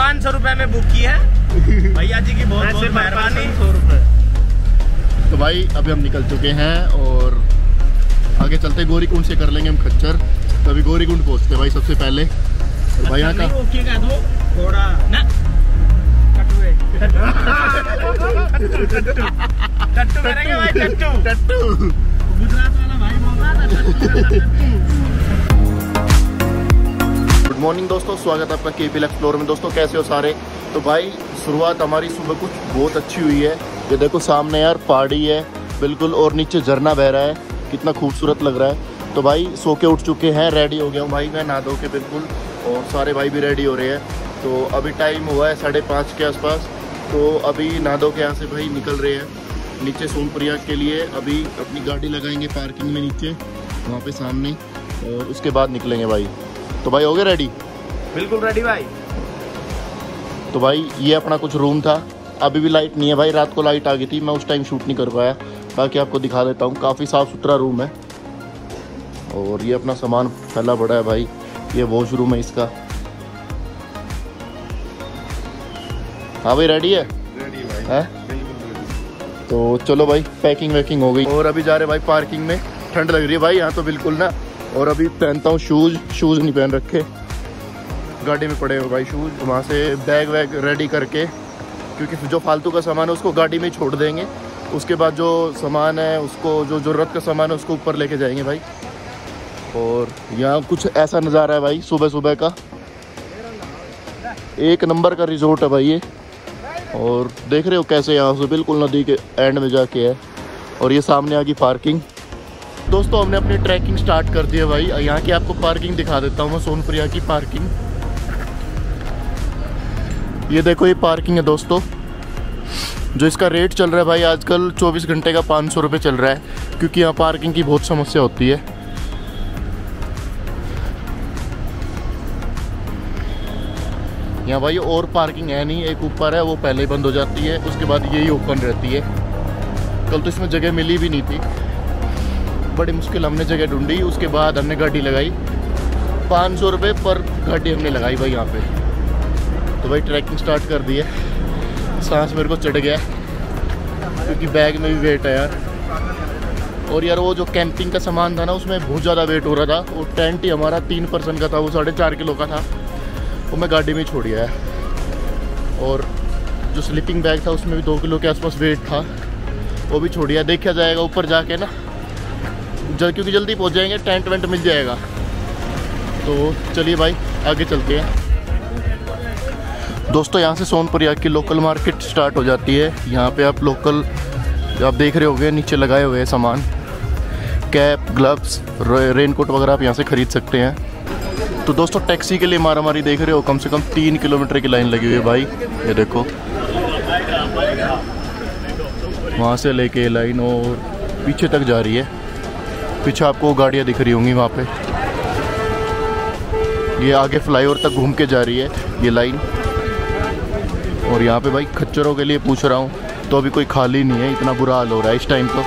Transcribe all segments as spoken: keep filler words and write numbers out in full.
पाँच सौ रुपए में बुक की है भैया जी की बहुत बहुत मेहरबानी। सौ रुपए। तो भाई अभी हम निकल चुके हैं और आगे चलते गौरीकुंड से कर लेंगे हम खच्चर। तो अभी गौरीकुंड पहुँचते भाई सबसे पहले। और भाई यहाँ का थोड़ा ना टट्टू करेंगे भाई, टट्टू टट्टू गुजरात वाला भाई बोल रहा था। गुड मॉर्निंग दोस्तों, स्वागत है आपका केपीएल एक्सप्लोर में। दोस्तों कैसे हो सारे। तो भाई शुरुआत हमारी सुबह कुछ बहुत अच्छी हुई है। ये देखो सामने यार पहाड़ी है बिल्कुल और नीचे झरना बह रहा है, कितना खूबसूरत लग रहा है। तो भाई सो के उठ चुके हैं, रेडी हो गया हूँ भाई मैं नहा धो के बिल्कुल, और सारे भाई भी रेडी हो रहे हैं। तो अभी टाइम हुआ है साढ़े पाँच के आसपास। तो अभी नहा धो के यहाँ से भाई निकल रहे हैं नीचे सोनप्रयाग के लिए। अभी अपनी गाड़ी लगाएंगे पार्किंग में नीचे वहाँ पे सामने, और उसके बाद निकलेंगे भाई। तो भाई हो गए रेडी? बिल्कुल रेडी भाई। तो भाई ये अपना कुछ रूम था, अभी भी लाइट नहीं है भाई, रात को लाइट आ गई थी, मैं उस टाइम शूट नहीं कर पाया। बाकी आपको दिखा देता हूँ, काफ़ी साफ़ सुथरा रूम है। और ये अपना सामान फैला पड़ा है भाई, ये वॉशरूम है इसका। हाँ भाई रेडी है? रेडी भाई है? तो चलो भाई पैकिंग वैकिंग हो गई और अभी जा रहे भाई पार्किंग में। ठंड लग रही है भाई यहाँ तो बिल्कुल ना। और अभी पहनता हूँ शूज़, शूज़ नहीं पहन रखे, गाड़ी में पड़े हुए भाई शूज़। वहाँ से बैग वैग रेडी करके, क्योंकि जो फालतू का सामान है उसको गाड़ी में ही छोड़ देंगे। उसके बाद जो सामान है उसको, जो ज़रूरत का सामान है उसको ऊपर लेके जाएंगे भाई। और यहाँ कुछ ऐसा नज़ारा है भाई सुबह सुबह का, एक नंबर का रिजॉर्ट है भाई ये। और देख रहे हो कैसे यहाँ से बिल्कुल नदी के एंड में जाके है। और ये सामने आ गई पार्किंग। दोस्तों हमने अपनी ट्रैकिंग स्टार्ट कर दी है भाई। यहाँ की आपको पार्किंग दिखा देता हूँ मैं, सोनप्रयाग की पार्किंग। ये देखो ये पार्किंग है दोस्तों। जो इसका रेट चल रहा है भाई आजकल चौबीस घंटे का पाँच सौ रुपये चल रहा है, क्योंकि यहाँ पार्किंग की बहुत समस्या होती है। यहाँ भाई और पार्किंग है नहीं, एक ऊपर है वो पहले ही बंद हो जाती है, उसके बाद यही ओपन रहती है। कल तो इसमें जगह मिली भी नहीं थी, बड़ी मुश्किल हमने जगह ढूंढी, उसके बाद हमने गाड़ी लगाई। पाँच सौ रुपये पर गाड़ी हमने लगाई भाई यहाँ पे। तो भाई ट्रैकिंग स्टार्ट कर दी है। सांस मेरे को चढ़ गया क्योंकि बैग में भी वेट है यार। और यार वो जो कैंपिंग का सामान था ना उसमें बहुत ज़्यादा वेट हो रहा था। वो टेंट ही हमारा तीन परसेंट का था, वो साढ़े चार किलो का था, वो मैं गाड़ी में छोड़ गया है। और जो स्लीपिंग बैग था उसमें भी दो किलो के आसपास वेट था, वो भी छोड़ दिया। देखा जाएगा ऊपर जाके ना, जल क्योंकि जल्दी पहुंच जाएंगे, टेंट वेंट मिल जाएगा। तो चलिए भाई आगे चलते हैं। दोस्तों यहाँ से सोनप्रयाग की लोकल मार्केट स्टार्ट हो जाती है। यहाँ पे आप लोकल आप देख रहे होंगे नीचे लगाए हुए हैं सामान, कैप, ग्लव्स, रेनकोट वगैरह आप यहाँ से ख़रीद सकते हैं। तो दोस्तों टैक्सी के लिए मारा मारी देख रहे हो, कम से कम तीन किलोमीटर की लाइन लगी हुई है भाई। ये देखो वहाँ से लेके लाइन और पीछे तक जा रही है। पीछे आपको गाड़ियाँ दिख रही होंगी वहाँ पे। ये आगे फ्लाईओवर तक घूम के जा रही है ये लाइन। और यहाँ पे भाई खच्चरों के लिए पूछ रहा हूँ तो अभी कोई खाली नहीं है, इतना बुरा हाल हो रहा है इस टाइम तो।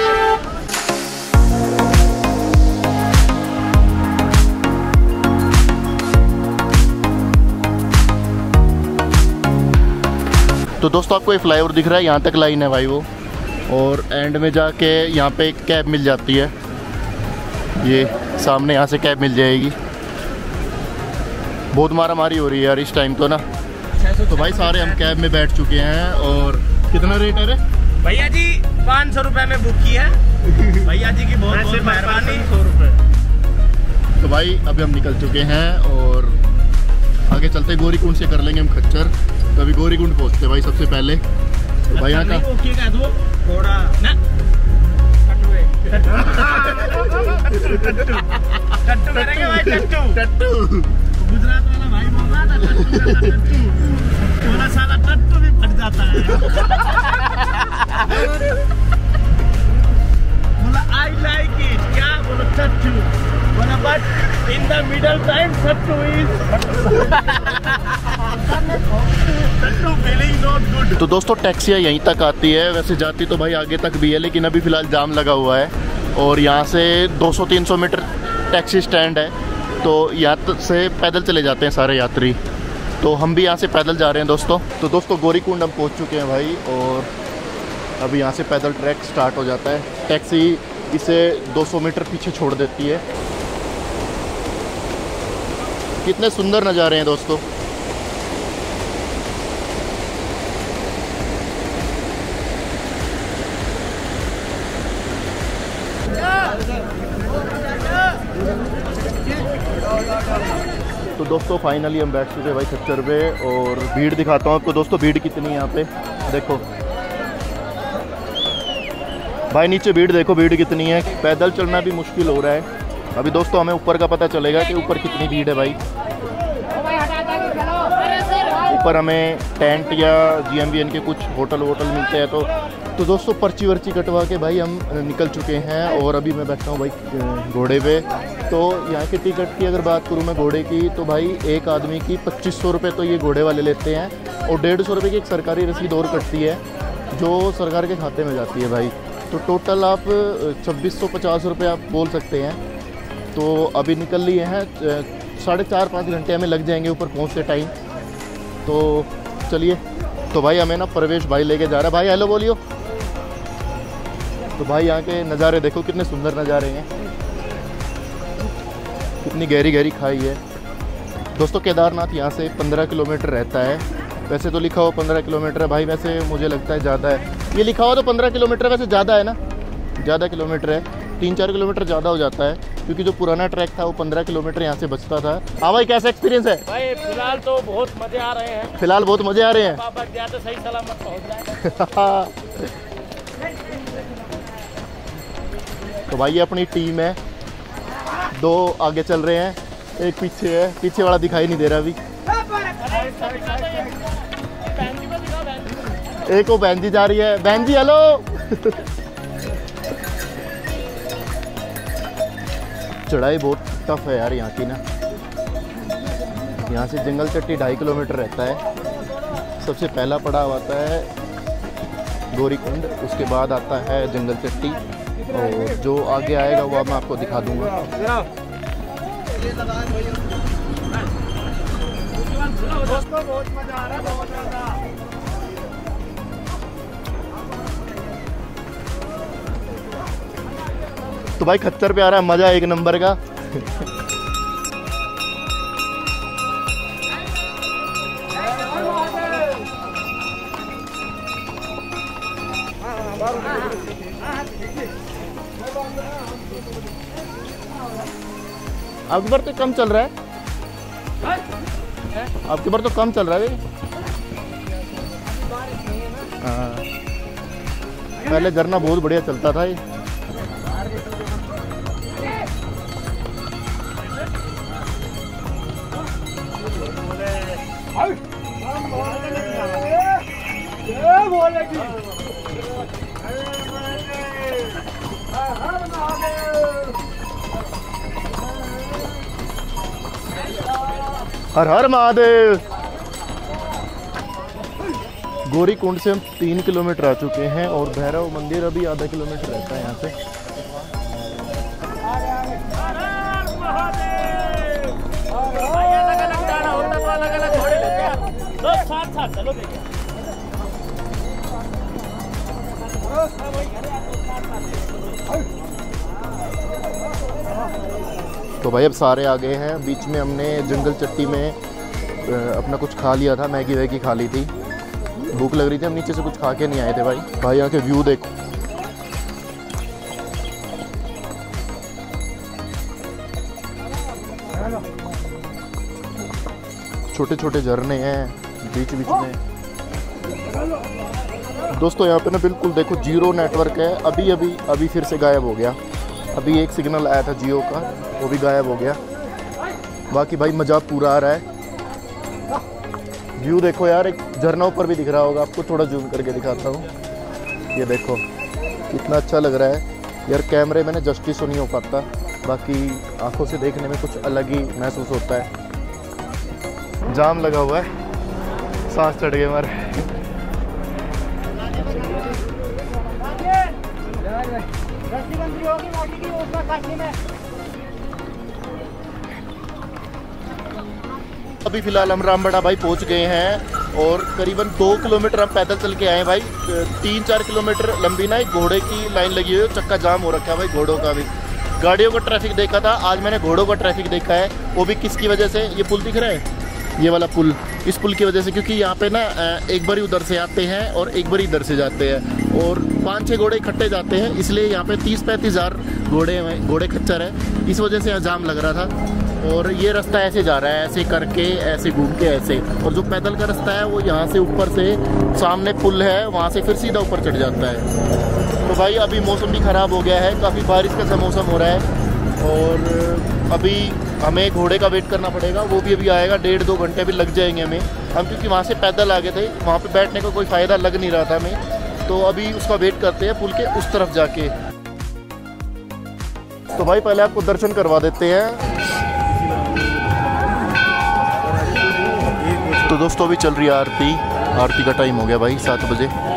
तो दोस्तों आपको ये फ्लाईओवर दिख रहा है, यहाँ तक लाइन है भाई वो। और एंड में जाके यहाँ पे एक कैब मिल जाती है, ये सामने यहाँ से कैब मिल जाएगी। बहुत मारा मारी हो रही है यार इस टाइम तो ना। तो भाई सारे हम कैब में बैठ चुके हैं। और कितना रेट है रे भैया जी? पाँच सौ रुपए में बुक की है भैया जी की बहुत बहुत मेहरबानी। सौ रुपए। तो भाई अभी हम निकल चुके हैं और आगे चलते गौरीकुंड से कर लेंगे हम खच्चर। तो अभी गौरीकुंड पहुँचते भाई सबसे पहले। तो भाई यहाँ का थोड़ा ना टट्टू करेंगे भाई, टट्टू टट्टू गुजरात वाला भाई बोल रहा था। थोड़ा साला टट्टू भी फट जाता है। बोला आई लाइक इट, क्या बोलो टट्टू बोला, but in the middle time टट्टू इज टट्टू फीलिंग नॉट गुड। तो दोस्तों टैक्सियाँ यहीं तक आती है, वैसे जाती तो भाई आगे तक भी है, लेकिन अभी फ़िलहाल जाम लगा हुआ है। और यहाँ से दो सौ तीन सौ मीटर टैक्सी स्टैंड है, तो यहाँ से पैदल चले जाते हैं सारे यात्री। तो हम भी यहाँ से पैदल जा रहे हैं दोस्तों। तो दोस्तों गौरीकुंड हम पहुँच चुके हैं भाई, और अभी यहाँ से पैदल ट्रैक स्टार्ट हो जाता है। टैक्सी इसे दो सौ मीटर पीछे छोड़ देती है। कितने सुंदर नज़ारे हैं दोस्तों। तो दोस्तों फाइनली हम बैठ चुके हैं भाई खच्चर पे, और भीड़ दिखाता हूँ आपको दोस्तों। भीड़ कितनी है यहाँ पे देखो भाई, नीचे भीड़ देखो, भीड़ कितनी है। पैदल चलना भी मुश्किल हो रहा है। अभी दोस्तों हमें ऊपर का पता चलेगा कि ऊपर कितनी भीड़ है भाई। ऊपर हमें टेंट या जीएमवीएन के कुछ होटल वोटल मिलते हैं। तो तो दोस्तों पर्ची वर्ची कटवा के भाई हम निकल चुके हैं, और अभी मैं बैठा हूँ भाई घोड़े पे। तो यहाँ की टिकट की अगर बात करूँ मैं घोड़े की, तो भाई एक आदमी की पच्चीस सौ रुपये तो ये घोड़े वाले लेते हैं, और डेढ़ सौ रुपये की एक सरकारी रसीद और कटती है जो सरकार के खाते में जाती है भाई। तो टोटल आप छब्बीस सौ पचास रुपये आप बोल सकते हैं। तो अभी निकल लिए हैं, साढ़े चार पाँच घंटे हमें लग जाएंगे ऊपर पहुँचते टाइम। तो चलिए, तो भाई हमें ना प्रवेश भाई लेके जा रहा है। भाई हेलो बोलियो। तो भाई यहाँ के नज़ारे देखो, कितने सुंदर नज़ारे हैं, कितनी गहरी गहरी खाई है दोस्तों। केदारनाथ यहाँ से पंद्रह किलोमीटर रहता है। वैसे तो लिखा हो पंद्रह किलोमीटर है भाई, वैसे मुझे लगता है ज़्यादा है। ये लिखा हो तो पंद्रह किलोमीटर, वैसे ज़्यादा है ना, ज़्यादा किलोमीटर है, तीन चार किलोमीटर ज़्यादा हो जाता है, क्योंकि जो पुराना ट्रैक था वो पंद्रह किलोमीटर यहाँ से बचता था। हाँ भाई, कैसा एक्सपीरियंस है भाई? फिलहाल तो बहुत मजे आ रहे हैं। फिलहाल बहुत मजे आ रहे हैं। बाबा तो सही सलामत पहुँच जाए। तो भाई ये अपनी टीम है, दो आगे चल रहे हैं, एक पीछे है। पीछे वाला दिखाई नहीं दे रहा अभी। एक वो बहन जी जा रही है। बहन जी हेलो। चढ़ाई बहुत टफ है यार यहाँ की ना। यहाँ से जंगल चट्टी ढाई किलोमीटर रहता है। सबसे पहला पड़ाव आता है गौरीकुंड, उसके बाद आता है जंगल चट्टी, और जो आगे आएगा वो मैं आपको दिखा दूंगा। दोस्तों बहुत मजा आ रहा है, बहुत ज्यादा। तो भाई खच्चर पे आ रहा है मजा एक नंबर का। आपके बार तो कम चल रहा है, आपके बार तो कम चल रहा है। हाँ, पहले झरना बहुत बढ़िया चलता था ये। हर हर महादेव। गौरीकुंड से हम तीन किलोमीटर आ चुके हैं, और भैरव मंदिर अभी आधा किलोमीटर रहता है यहाँ से। साथ साथ चलो तो भाई अब सारे आ गए हैं। बीच में हमने जंगल चट्टी में अपना कुछ खा लिया था, मैगी वैगी खा ली थी, भूख लग रही थी। हम नीचे से कुछ खा के नहीं आए थे भाई। भाई यहाँ के व्यू देखो, छोटे छोटे झरने हैं बीच बीच में। दोस्तों यहाँ पे ना बिल्कुल देखो जीरो नेटवर्क है। अभी अभी अभी फिर से गायब हो गया। अभी एक सिग्नल आया था जियो का, वो भी गायब हो गया। बाकी भाई मज़ा पूरा आ रहा है। व्यू देखो यार, एक झरना ऊपर भी दिख रहा होगा आपको, थोड़ा जूम करके दिखाता हूँ। ये देखो कितना अच्छा लग रहा है यार। कैमरे में ना जस्टिस नहीं हो पाता, बाकी आंखों से देखने में कुछ अलग ही महसूस होता है। जाम लगा हुआ है, सांस चढ़ गए हमारे। अभी फ़िलहाल हम रामबड़ा भाई पहुंच गए हैं और करीबन दो किलोमीटर हम पैदल चल के आए भाई। तीन चार किलोमीटर लंबी ना एक घोड़े की लाइन लगी हुई है, चक्का जाम हो रखा है भाई घोड़ों का भी। गाड़ियों का ट्रैफिक देखा था, आज मैंने घोड़ों का ट्रैफिक देखा है। वो भी किसकी वजह से? ये पुल दिख रहा है, ये वाला पुल, इस पुल की वजह से, क्योंकि यहाँ पे ना एक बार उधर से आते हैं और एक बार इधर से जाते हैं और पाँच छः घोड़े इकट्ठे जाते हैं, इसलिए यहाँ पे तीस पैंतीस हज़ार घोड़े घोड़े खच्चर है, इस वजह से यहाँ जाम लग रहा था। और ये रास्ता ऐसे जा रहा है, ऐसे करके ऐसे घूम के ऐसे, और जो पैदल का रास्ता है वो यहाँ से ऊपर से सामने पुल है वहाँ से फिर सीधा ऊपर चढ़ जाता है। तो भाई अभी मौसम भी ख़राब हो गया है, काफ़ी बारिश का सा मौसम हो रहा है और अभी हमें घोड़े का वेट करना पड़ेगा, वो भी अभी आएगा, डेढ़ दो घंटे भी लग जाएंगे हमें। हम क्योंकि वहाँ से पैदल आ गए थे, वहाँ पे बैठने का कोई फ़ायदा लग नहीं रहा था हमें, तो अभी उसका वेट करते हैं पुल के उस तरफ जाके। तो भाई पहले आपको दर्शन करवा देते हैं। तो दोस्तों अभी चल रही है आरती, आरती का टाइम हो गया भाई सात बजे।